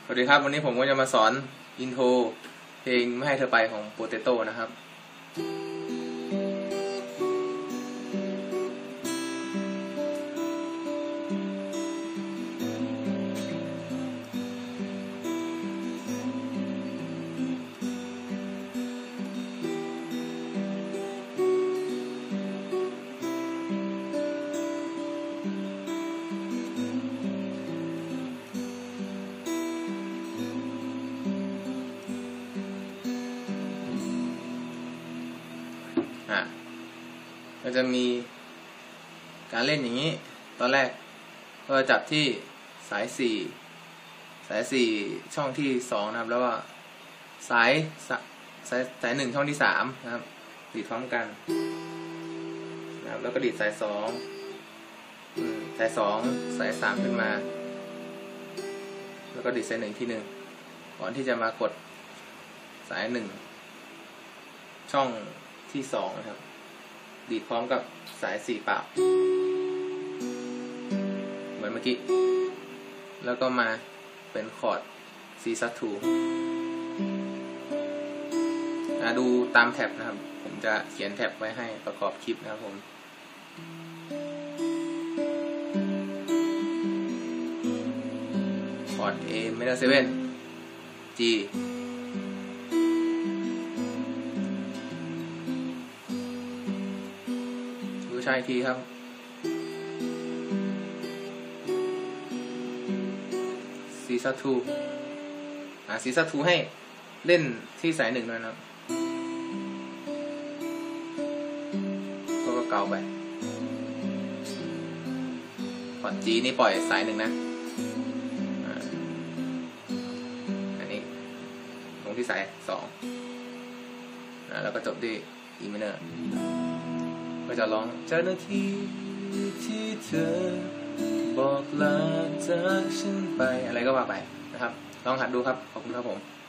วัสดีครับวันนี้ผมก็จะมาสอนอินโทรเพลงไม่ให้เธอไปของโปเตโต้นะครับก็จะมีการเล่นอย่างนี้ตอนแรกก็จับที่สาย4ช่องที่2นะครับแล้วก็สาย1ช่องที่3นะครับดีดพร้อมกันนะครับแล้วก็ดีดสาย2สาย3ขึ้นมาแล้วก็ดีดสาย1ที่1ก่อนที่จะมากดสาย1ช่องที่2นะครับดีดพร้อมกับสาย4เปล่าเหมือนเมื่อกี้แล้วก็มาเป็นคอร์ด C sus 2ดูตามแท็บนะครับผมจะเขียนแท็บไว้ให้ประกอบคลิปนะครับผมคอร์ด A major 7 Gใช่ทีครับซีซัส2ซีซัส2ให้เล่นที่สาย1ด้วยนะครับก็เกาไปคอร์ด G นี่ปล่อยสาย1นะอันนี้ลงที่สาย2แล้วก็จบด้วย E minorก็จะร้องเจ้าหน้าที่ที่เธอบอกลาจากฉันไปอะไรก็ว่าไปนะครับลองหัดดูครับขอบคุณครับผม